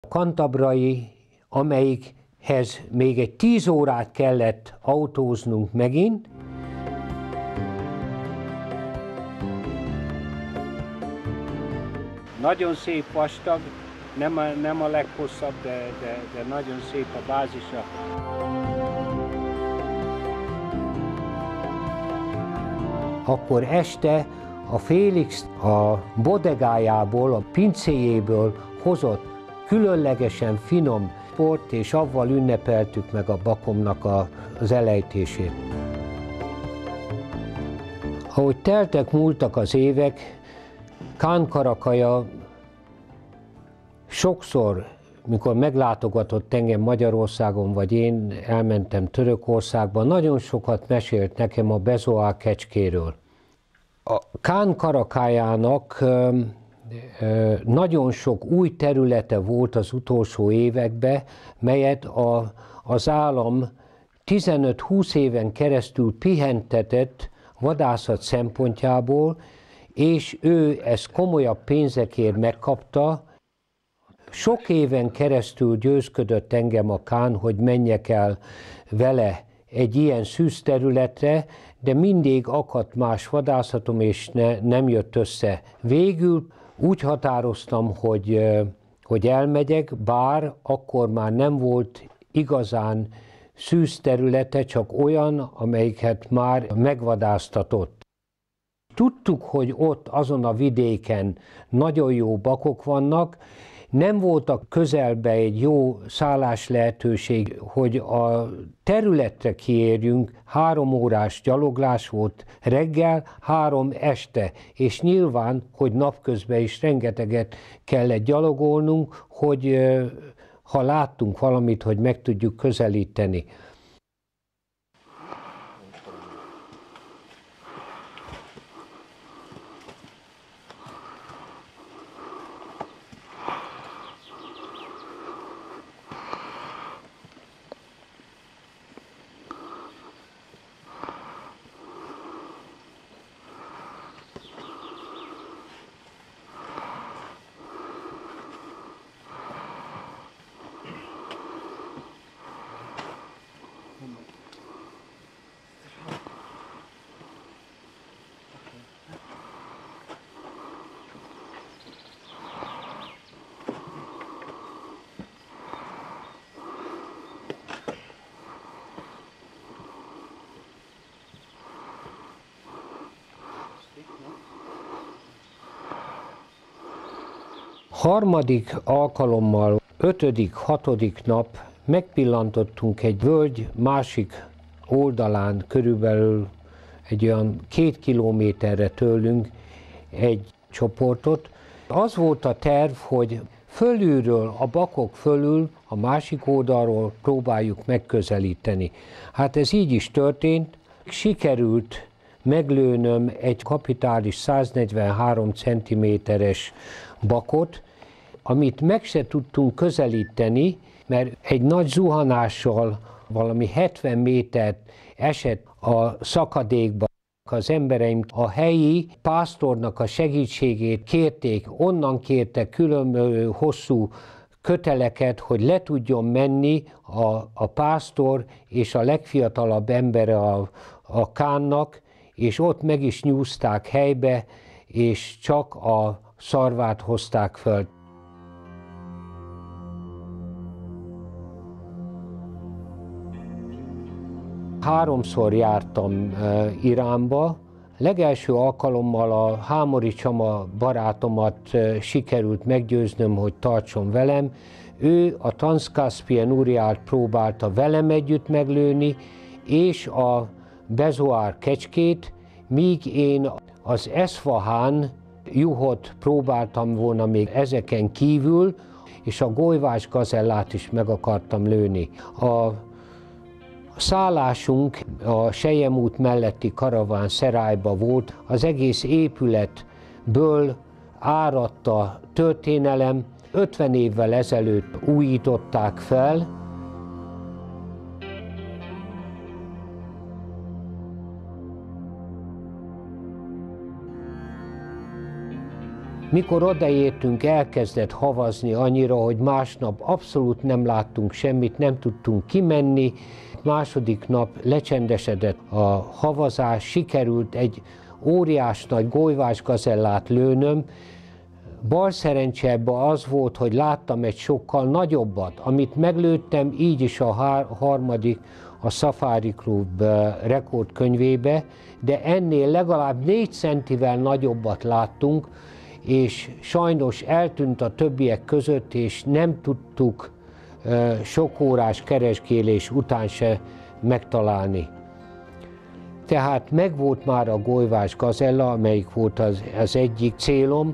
Cantabrai, amelyikhez még egy 10 órát kellett autóznunk megint. Nagyon szép vastag, nem a leghosszabb, de nagyon szép a bázisa. Akkor este a Félix a bodegájából, a pincéjéből hozott különlegesen finom bort, és avval ünnepeltük meg a Bakomnak az elejtését. Ahogy teltek, múltak az évek, Kán Karakaja sokszor, mikor meglátogatott engem Magyarországon, vagy én elmentem Törökországba, nagyon sokat mesélt nekem a bezoár kecskéről. A Kán Karakájának nagyon sok új területe volt az utolsó években, melyet az állam 15-20 éven keresztül pihentetett vadászat szempontjából, és ő ezt komolyabb pénzekért megkapta. Sok éven keresztül győzködött engem a Kán, hogy menjek el vele egy ilyen szűz területre, de mindig akadt más vadászatom, és nem jött össze. Végül úgy határoztam, hogy elmegyek, bár akkor már nem volt igazán szűz területe, csak olyan, amelyiket már megvadáztatott. Tudtuk, hogy ott azon a vidéken nagyon jó bakok vannak, nem voltak közelbe egy jó szállás lehetőség, hogy a területre kiérjünk, 3 órás gyaloglás volt reggel, 3 este, és nyilván, hogy napközben is rengeteget kellett gyalogolnunk, hogy ha láttunk valamit, hogy meg tudjuk közelíteni. Harmadik alkalommal, 5., 6. nap megpillantottunk egy völgy másik oldalán, körülbelül egy olyan 2 kilométerre tőlünk egy csoportot. Az volt a terv, hogy fölülről, a bakok fölül, a másik oldalról próbáljuk megközelíteni. Hát ez így is történt, sikerült meglőnöm egy kapitális 143 cm-es bakot, amit meg se tudtunk közelíteni, mert egy nagy zuhanással valami 70 métert esett a szakadékba. Az embereim a helyi pásztornak a segítségét kérték, onnan kértek különböző hosszú köteleket, hogy le tudjon menni a pásztor és a legfiatalabb embere a Kánnak, és ott meg is nyúzták helybe, és csak a szarvát hozták föl. Háromszor jártam Iránba. Legelső alkalommal a Hámori Csama barátomat sikerült meggyőznöm, hogy tartson velem. Ő a Transzkaszpien Uriát próbálta velem együtt meglőni, és a bezoár kecskét, míg én az Eszfahán juhot próbáltam volna még ezeken kívül, és a golyvás gazellát is meg akartam lőni. A szállásunk a Selyem út melletti karaván szerájba volt, az egész épületből áradt a történelem, 50 évvel ezelőtt újították fel. Mikor odaértünk, elkezdett havazni annyira, hogy másnap abszolút nem láttunk semmit, nem tudtunk kimenni. Második nap lecsendesedett a havazás, sikerült egy óriás nagy golyvás gazellát lőnöm. Bal szerencse ebben az volt, hogy láttam egy sokkal nagyobbat, amit meglőttem, így is a harmadik a Safari Club rekordkönyvébe, de ennél legalább 4 centivel nagyobbat láttunk, és sajnos eltűnt a többiek között, és nem tudtuk sok órás keresgélés után se megtalálni. Tehát megvolt már a golyvás gazella, amelyik volt az egyik célom.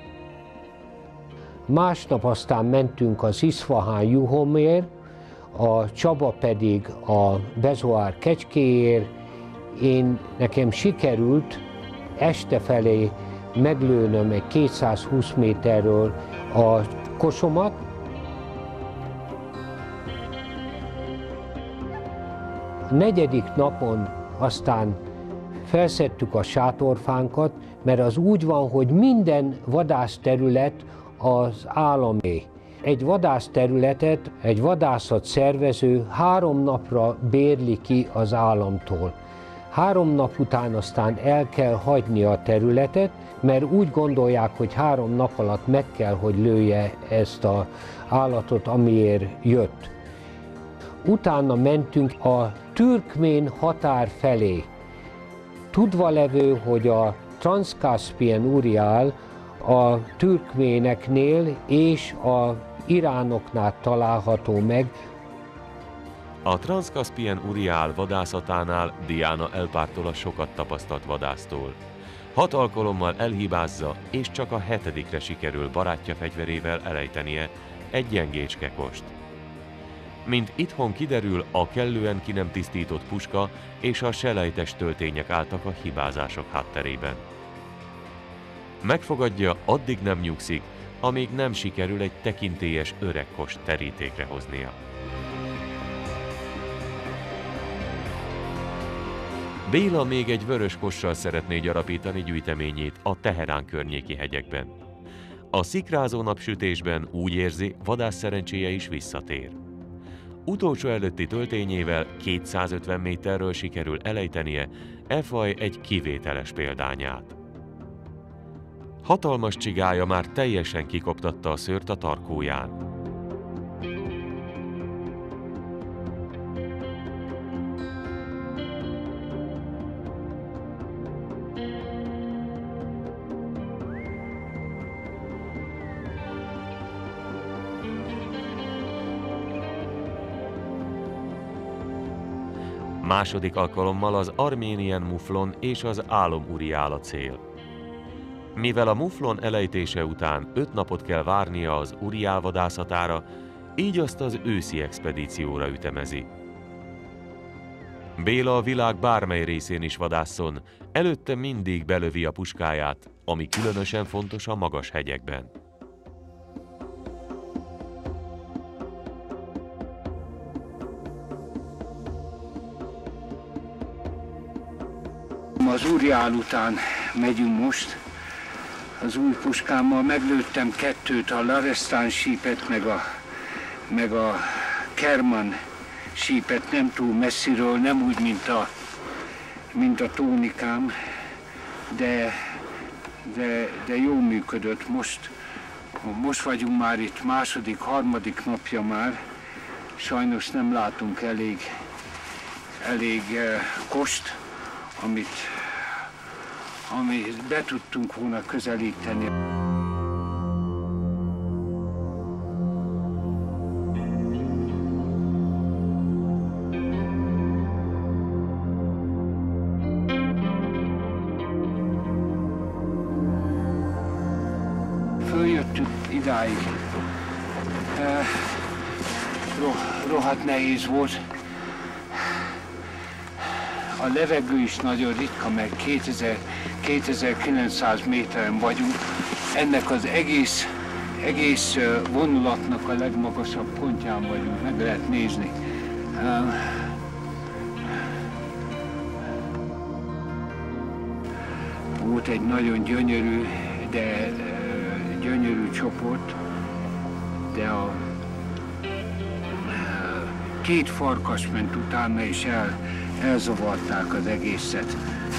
Másnap aztán mentünk az Isfahan juhomért, a Csaba pedig a Bezoár kecskéért. Nekem sikerült este felé meglőnöm egy 220 méterről a kosomat. A 4. napon aztán felszedtük a sátorfánkat, mert az úgy van, hogy minden vadászterület az államé. Egy vadászterületet egy vadászat szervező 3 napra bérli ki az államtól. 3 nap után aztán el kell hagyni a területet, mert úgy gondolják, hogy 3 nap alatt meg kell, hogy lője ezt az állatot, amiért jött. Utána mentünk a türkmén határ felé. Tudva levő, hogy a Transzkaszpien Uriál a türkméneknél és az iránoknál található meg. A Transzkaszpien Uriál vadászatánál Diana elpártol a sokat tapasztalt vadásztól. 6 alkalommal elhibázza, és csak a 7. sikerül barátja fegyverével elejtenie egy gyengécske kost. Mint itthon kiderül, a kellően ki nem tisztított puska és a selejtes töltények álltak a hibázások hátterében. Megfogadja, addig nem nyugszik, amíg nem sikerül egy tekintélyes öreg kost terítékre hoznia. Béla még egy vörös kossal szeretné gyarapítani gyűjteményét a Teherán környéki hegyekben. A szikrázó napsütésben úgy érzi, vadász szerencséje is visszatér. Utolsó előtti töltényével 250 méterről sikerül elejtenie e faj egy kivételes példányát. Hatalmas csigája már teljesen kikoptatta a szőrt a tarkóján. Második alkalommal az Arménien muflon és az Álom Uriál a cél. Mivel a muflon elejtése után 5 napot kell várnia az Uriál vadászatára, így azt az őszi expedícióra ütemezi. Béla a világ bármely részén is vadásszon, előtte mindig belövi a puskáját, ami különösen fontos a magas hegyekben. Az Uriál után megyünk most. Az új puskámmal meglőttem 2, a Laresztán sípet, meg a Kerman sípet, nem túl messziről, nem úgy, mint a tónikám, de jól működött. Most vagyunk már itt második, harmadik napja már, sajnos nem látunk elég kost, amit be tudtunk volna közelíteni. Följöttük idáig. Rohadt nehéz volt. A levegő is nagyon ritka, mert 2900 méteren vagyunk. Ennek az egész vonulatnak a legmagasabb pontján vagyunk, meg lehet nézni. Volt egy nagyon gyönyörű, de gyönyörű csoport, de a két farkas ment utána, és elzavarták az egészet.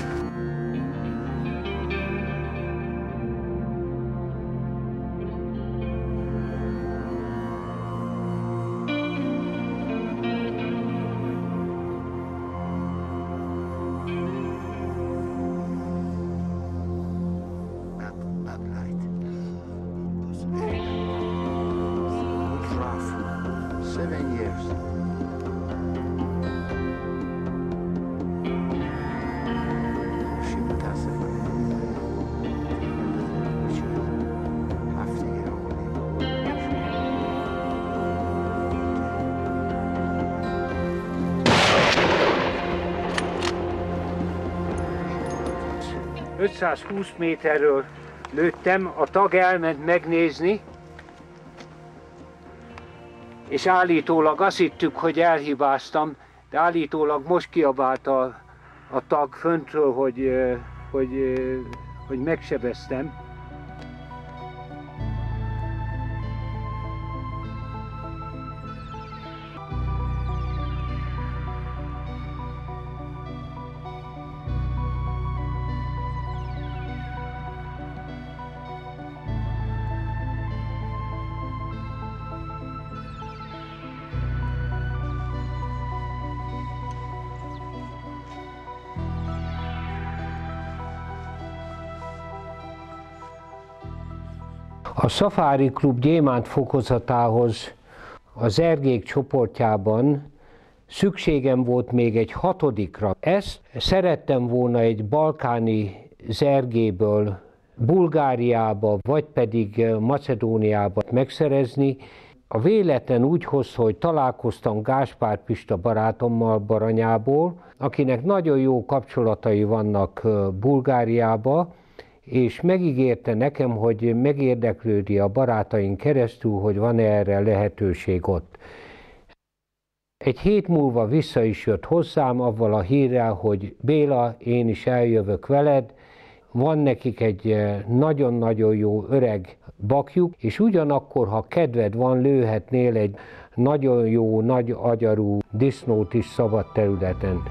...520 méterről lőttem, a tag elment megnézni, és állítólag azt hittük, hogy elhibáztam, de állítólag most kiabált a tag föntről, hogy megsebeztem. A Safari Klub gyémánt fokozatához az ergék csoportjában szükségem volt még egy 6-ra. Ezt szerettem volna egy balkáni zergéből Bulgáriába, vagy pedig Macedóniába megszerezni. A véletlen úgy hozta, hogy találkoztam Gáspár Pista barátommal Baranyából, akinek nagyon jó kapcsolatai vannak Bulgáriába, és megígérte nekem, hogy megérdeklődi a barátaink keresztül, hogy van-e erre lehetőség ott. Egy hét múlva vissza is jött hozzám avval a hírrel, hogy Béla, én is eljövök veled, van nekik egy nagyon-nagyon jó öreg bakjuk, és ugyanakkor, ha kedved van, lőhetnél egy nagyon jó, nagy agyarú disznót is szabad területen.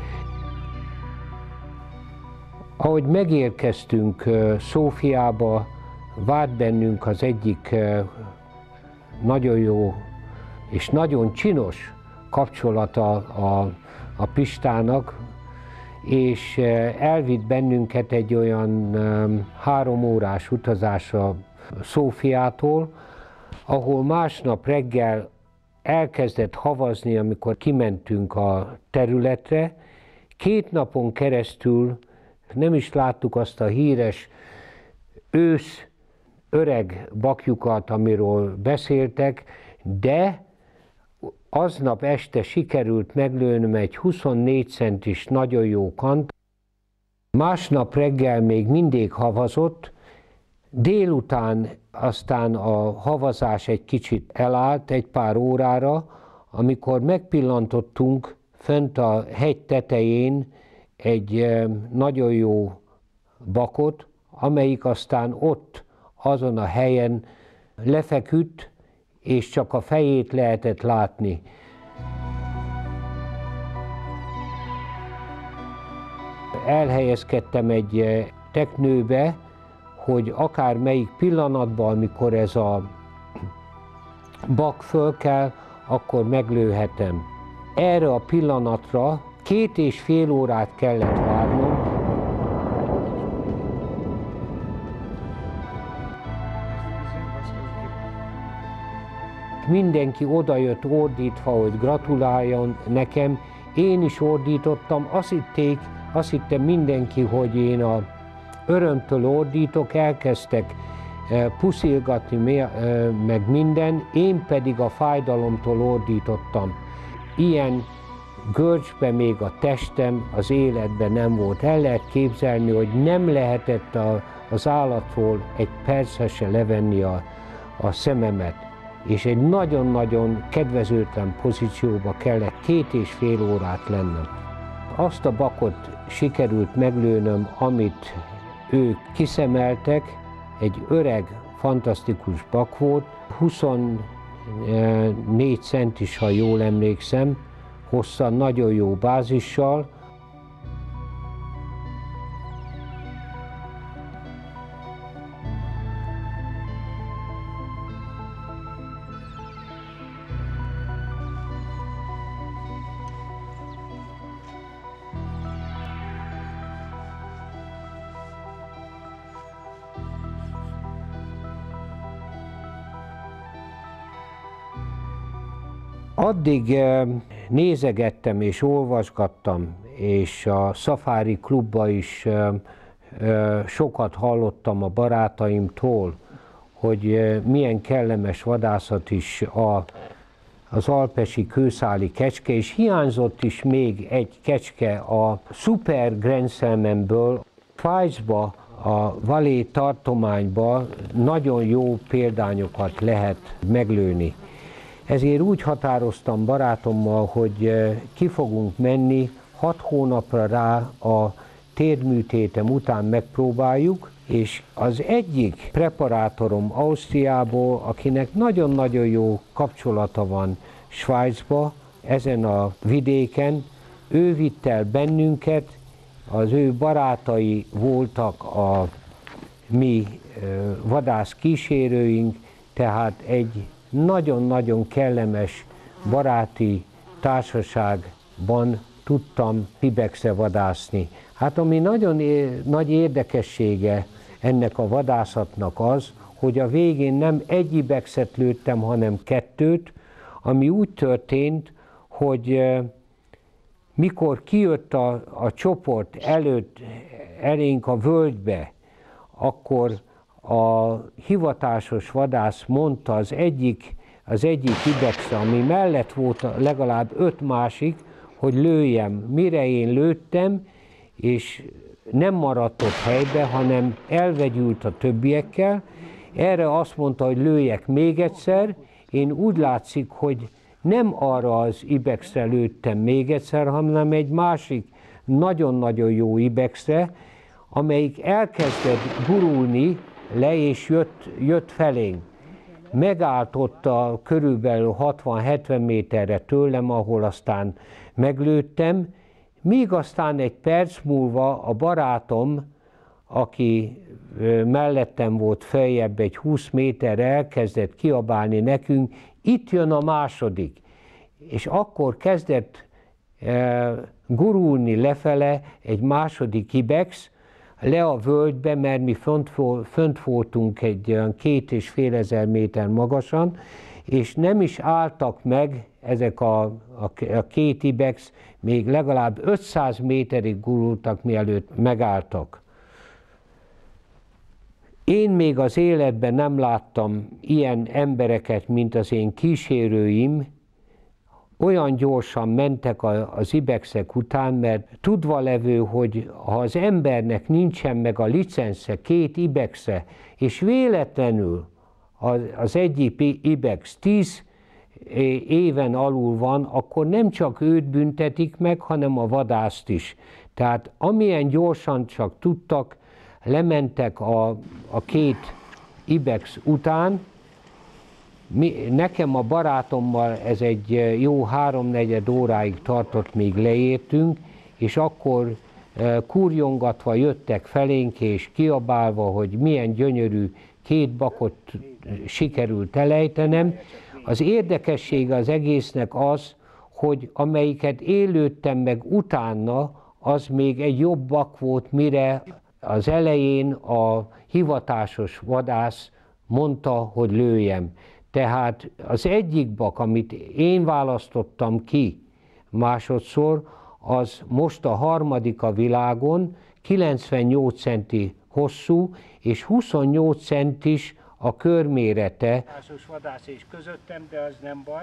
Ahogy megérkeztünk Szófiába, várt bennünk az egyik nagyon jó és nagyon csinos kapcsolata a Pistának, és elvitt bennünket egy olyan 3 órás utazásra Szófiától, ahol másnap reggel elkezdett havazni, amikor kimentünk a területre. 2 napon keresztül nem is láttuk azt a híres ősz öreg bakjukat, amiről beszéltek, de aznap este sikerült meglőnöm egy 24 centis nagyon jó kant. Másnap reggel még mindig havazott, délután aztán a havazás egy kicsit elállt, egy pár órára, amikor megpillantottunk fönt a hegy tetején egy nagyon jó bakot, amelyik aztán ott, azon a helyen lefeküdt, és csak a fejét lehetett látni. Elhelyezkedtem egy teknőbe, hogy akár melyik pillanatban, amikor ez a bak fölkel, akkor meglőhetem. Erre a pillanatra 2,5 órát kellett várnom. Mindenki odajött ordítva, hogy gratuláljon nekem. Én is ordítottam, azt hittem mindenki, hogy én a örömtől ordítok, elkezdtek puszilgatni meg minden, én pedig a fájdalomtól ordítottam. Ilyen görcsbe még a testem az életben nem volt. El lehet képzelni, hogy nem lehetett az állatról egy percre se levenni a szememet. És egy nagyon-nagyon kedvezőtlen pozícióba kellett 2,5 órát lennem. Azt a bakot sikerült meglőnöm, amit ők kiszemeltek, egy öreg fantasztikus bak volt, 24 centis, ha jól emlékszem, hossza, nagyon jó bázissal. Addig nézegettem és olvasgattam, és a Safari Klubba is sokat hallottam a barátaimtól, hogy milyen kellemes vadászat is az alpesi kőszáli kecske, és hiányzott is még egy kecske a Super Grand Salmonből. Svájcba, a Valais tartományban nagyon jó példányokat lehet meglőni. Ezért úgy határoztam barátommal, hogy ki fogunk menni 6 hónapra rá a térműtétem után megpróbáljuk, és az egyik preparátorom Ausztriából, akinek nagyon-nagyon jó kapcsolata van Svájcba, ezen a vidéken, ő vitt el bennünket, az ő barátai voltak a mi vadász kísérőink, tehát egy nagyon-nagyon kellemes baráti társaságban tudtam ibexre vadászni. Hát ami nagyon nagy érdekessége ennek a vadászatnak az, hogy a végén nem egy ibexet lőttem, hanem 2, ami úgy történt, hogy mikor kijött a csoport elénk a völgybe, akkor a hivatásos vadász mondta az egyik ibexre, ami mellett volt legalább 5 másik, hogy lőjem. Mire én lőttem, és nem maradt ott helybe, hanem elvegyült a többiekkel. Erre azt mondta, hogy lőjek még egyszer. Én úgy látszik, hogy nem arra az ibexre lőttem még egyszer, hanem egy másik nagyon-nagyon jó ibexre, amelyik elkezdett gurulni le, és jött felénk. Megállt ott körülbelül 60-70 méterre tőlem, ahol aztán meglőttem, míg aztán egy perc múlva a barátom, aki mellettem volt feljebb egy 20 méterre, elkezdett kiabálni nekünk, itt jön a második. És akkor kezdett gurulni lefele egy második ibex, le a völgybe, mert mi fönt voltunk egy olyan 2500 méter magasan, és nem is álltak meg ezek a 2 ibex, még legalább 500 méterig gurultak, mielőtt megálltak. Én még az életben nem láttam ilyen embereket, mint az én kísérőim, olyan gyorsan mentek az ibexek után, mert tudva levő, hogy ha az embernek nincsen meg a licence 2 ibexre, és véletlenül az egyik ibex 10 éven alul van, akkor nem csak őt büntetik meg, hanem a vadászt is. Tehát amilyen gyorsan csak tudtak, lementek a 2 ibex után. Nekem a barátommal ez egy jó 3-4 óráig tartott, míg leértünk, és akkor kurjongatva jöttek felénk, és kiabálva, hogy milyen gyönyörű 2 bakot sikerült elejtenem. Az érdekessége az egésznek az, hogy amelyiket én lőttem meg utána, az még egy jobb bak volt, mire az elején a hivatásos vadász mondta, hogy lőjem. Tehát az egyik bak, amit én választottam ki másodszor, az most a harmadik a világon, 98 centi hosszú, és 28 centis a körmérete. Másos vadász és közöttem, de az nem baj.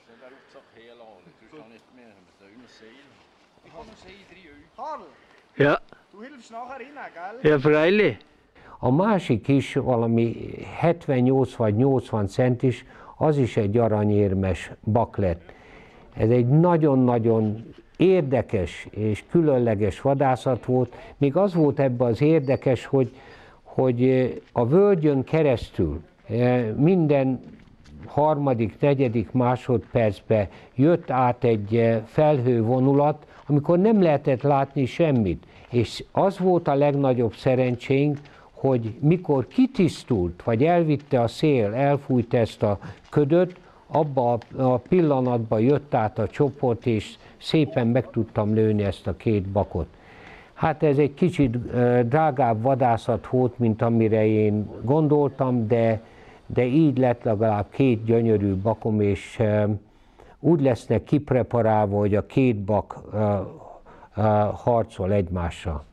Ja. Ja, freilich. A másik is valami 78 vagy 80 centis, az is egy aranyérmes bak lett. Ez egy nagyon-nagyon érdekes és különleges vadászat volt. Még az volt ebben az érdekes, hogy a völgyön keresztül minden harmadik, negyedik másodpercben jött át egy felhővonulat, amikor nem lehetett látni semmit. És az volt a legnagyobb szerencsénk, hogy mikor kitisztult, vagy elvitte a szél, elfújta ezt a ködöt, abba a pillanatban jött át a csoport, és szépen meg tudtam lőni ezt a 2 bakot. Hát ez egy kicsit drágább vadászat volt, mint amire én gondoltam, de így lett legalább 2 gyönyörű bakom, és úgy lesznek kipreparálva, hogy a 2 bak harcol egymással.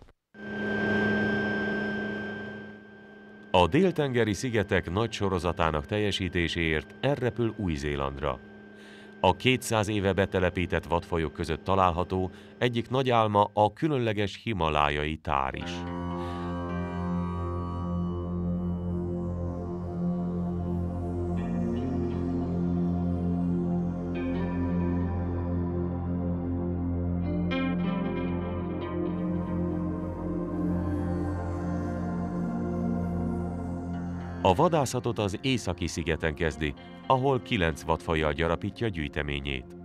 A déltengeri szigetek nagy sorozatának teljesítéséért elrepül Új-Zélandra. A 200 éve betelepített vadfajok között található egyik nagy álma a különleges himalájai tár is. A vadászatot az északi szigeten kezdi, ahol 9 vadfajjal gyarapítja gyűjteményét.